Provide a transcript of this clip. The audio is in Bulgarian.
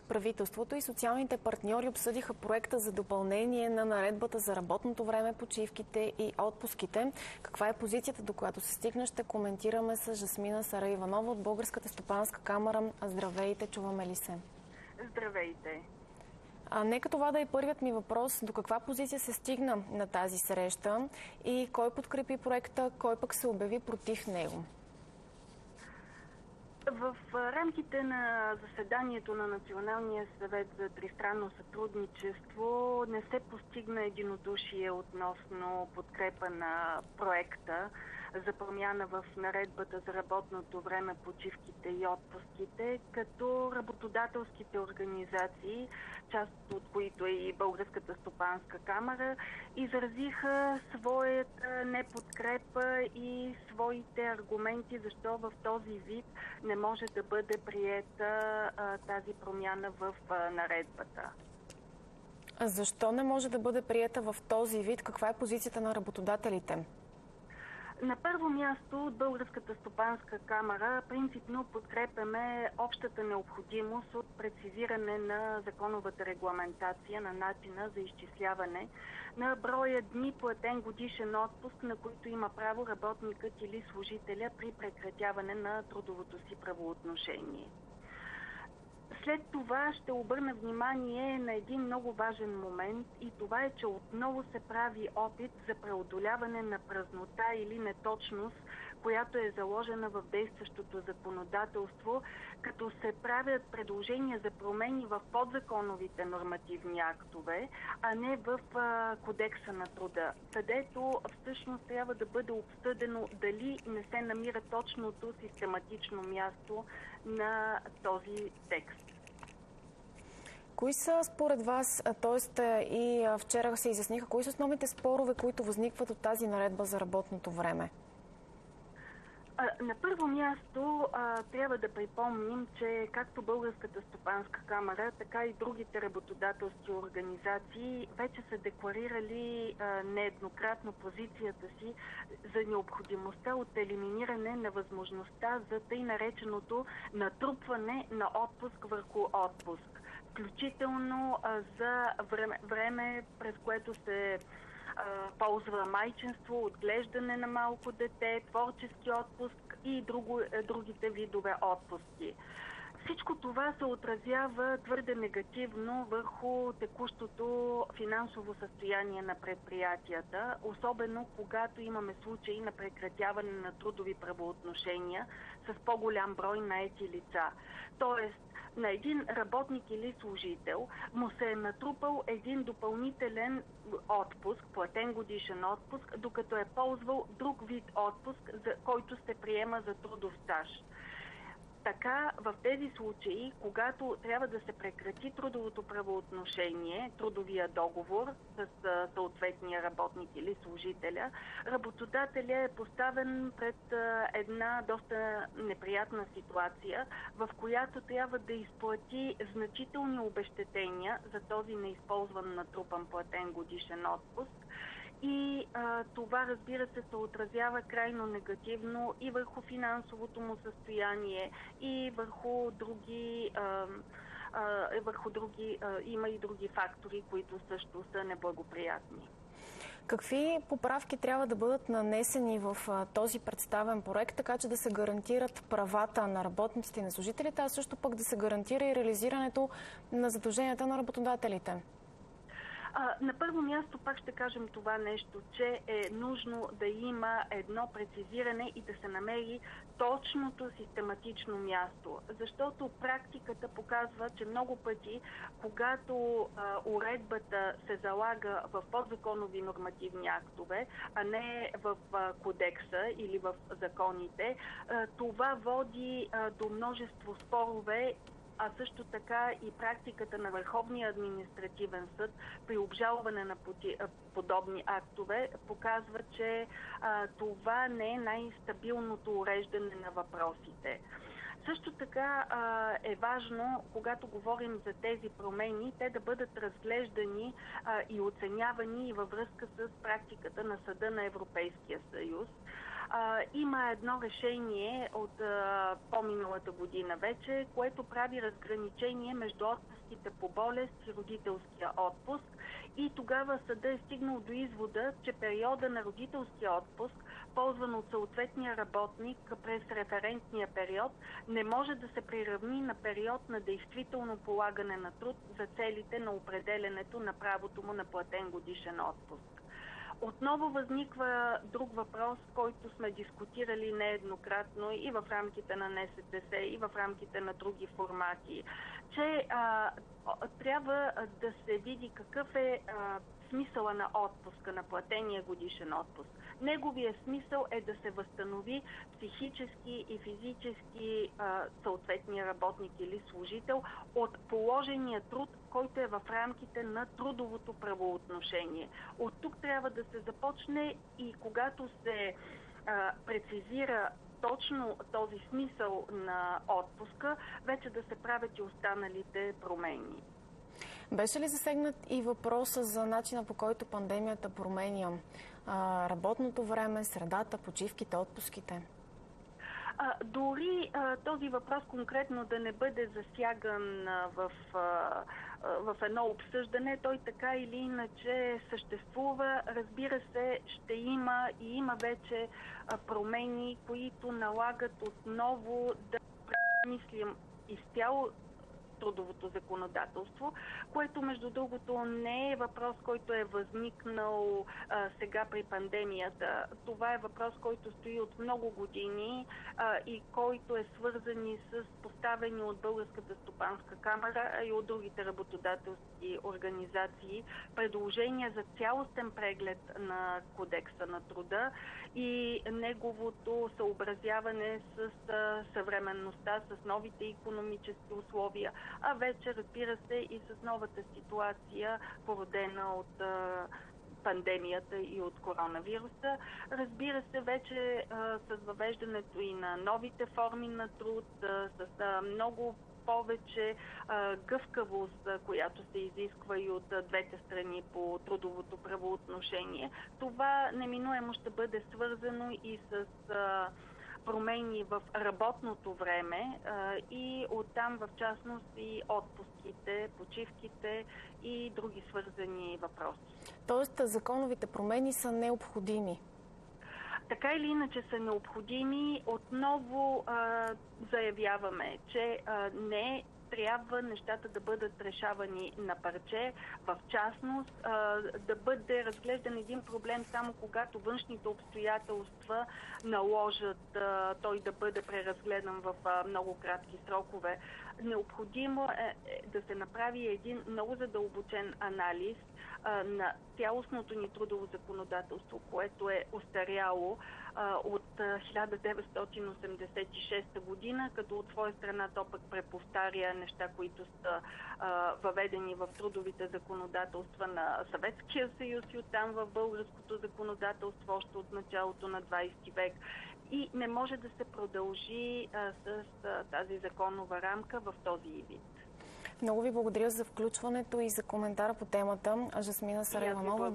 правителството и социалните партньори обсъдиха проекта за допълнение на наредбата за работното време, почивките и отпуските. Каква е позицията, до която се стигна, ще коментираме с Жасмина Сараиванова от Българската стопанска камара. Здравейте, чуваме ли се? Здравейте! Нека това да е първият ми въпрос. До каква позиция се стигна на тази среща и кой подкрепи проекта, кой пък се обяви против него? В рамките на заседанието на Националния съвет за тристранно сътрудничество не се постигна единодушие относно подкрепа на проекта за промяна в наредбата за работното време, почивките и отпуските, като работодателските организации, част от които е и Българската стопанска камара, изразиха своята неподкрепа и своите аргументи, защо в този вид не може да бъде приета тази промяна в наредбата. Защо не може да бъде приета в този вид? Каква е позицията на работодателите? На първо място от Българската стопанска камара принципно подкрепяме общата необходимост от прецизиране на законовата регламентация на начина за изчисляване на броя дни платен годишен отпуск, на които има право работникът или служителя при прекратяване на трудовото си правоотношение. След това ще обърна внимание на един много важен момент и това е, че отново се прави опит за преодоляване на празнота или неточност, която е заложена в действащото законодателство, като се правят предложения за промени в подзаконовите нормативни актове, а не в Кодекса на труда, където всъщност трябва да бъде обсъдено дали не се намира точното систематично място на този текст. Кои са според вас, т.е. и вчера се изясниха, кои са основните спорове, които възникват от тази наредба за работното време? На първо място трябва да припомним, че както Българската стопанска камара, така и другите работодателски организации вече са декларирали нееднократно позицията си за необходимостта от елиминиране на възможността за тъй нареченото натрупване на отпуск върху отпуск, включително за време, през което се ползва майчинство, отглеждане на малко дете, творчески отпуск и другите видове отпуски. Всичко това се отразява твърде негативно върху текущото финансово състояние на предприятията, особено когато имаме случаи на прекратяване на трудови правоотношения с по-голям брой наети лица. Тоест, на един работник или служител му се е натрупал един допълнителен отпуск, платен годишен отпуск, докато е ползвал друг вид отпуск, за който се приема за трудов стаж. Така, в тези случаи, когато трябва да се прекрати трудовото правоотношение, трудовия договор с съответния работник или служителя, работодателя е поставен пред една доста неприятна ситуация, в която трябва да изплати значителни обезщетения за този неизползван натрупан платен годишен отпуск. И това, разбира се отразява крайно негативно и върху финансовото му състояние, и върху други, има и други фактори, които също са неблагоприятни. Какви поправки трябва да бъдат нанесени в този представен проект, така че да се гарантират правата на работниците и на служителите, а също пък да се гарантира и реализирането на задълженията на работодателите? На първо място пак ще кажем това нещо, че е нужно да има едно прецизиране и да се намери точното систематично място. Защото практиката показва, че много пъти, когато уредбата се залага в подзаконови нормативни актове, а не в кодекса или в законите, това води до множество спорове, а също така и практиката на Върховния административен съд при обжалване на подобни актове показва, че това не е най-стабилното уреждане на въпросите. Също така е важно, когато говорим за тези промени, те да бъдат разглеждани и оценявани и във връзка с практиката на Съда на Европейския съюз. Има едно решение от по-миналата година вече, което прави разграничение между отпуските по болест и родителския отпуск. И тогава съда е стигнал до извода, че периода на родителския отпуск, ползван от съответния работник през референтния период, не може да се приравни на период на действително полагане на труд за целите на определенето на правото му на платен годишен отпуск. Отново възниква друг въпрос, който сме дискутирали нееднократно и в рамките на НСТС, и в рамките на други формати, че трябва да се види какъв е смисъла на отпуска, на платения годишен отпуск. Неговия смисъл е да се възстанови психически и физически съответния работник или служител от положения труд, който е в рамките на трудовото правоотношение. От тук трябва да се започне и когато се прецизира точно този смисъл на отпуска, вече да се правят и останалите промени. Беше ли засегнат и въпроса за начина, по който пандемията променя работното време, средата, почивките, отпуските? Дори този въпрос конкретно да не бъде засяган в едно обсъждане, той така или иначе съществува. Разбира се, ще има и има вече промени, които налагат отново да премислим изцяло трудовото законодателство, което между другото не е въпрос, който е възникнал сега при пандемията. Това е въпрос, който стои от много години и който е свързан и с поставени от Българската стопанска камара и от другите работодателски организации предложения за цялостен преглед на Кодекса на труда и неговото съобразяване с съвременността, с новите икономически условия, а вече, разбира се, и с новата ситуация, породена от пандемията и от коронавируса. Разбира се, вече с въвеждането и на новите форми на труд, с много повече гъвкавост, която се изисква и от двете страни по трудовото правоотношение. Това неминуемо ще бъде свързано и с промени в работното време и оттам в частност и отпуските, почивките и други свързани въпроси. Тоест законовите промени са необходими? Така или иначе са необходими. Отново заявяваме, че не трябва нещата да бъдат решавани на парче, в частност да бъде разглеждан един проблем само когато външните обстоятелства наложат той да бъде преразгледан в много кратки срокове. Необходимо е да се направи един много задълбочен анализ на цялостното ни трудово законодателство, което е остаряло от 1986 година, като от своя страна то пък преповтаря неща, които са въведени в трудовите законодателства на Съветския съюз и оттам в българското законодателство още от началото на 20 век. И не може да се продължи с тази законова рамка в този вид. Много ви благодаря за включването и за коментара по темата. Жасмина Сарайванова.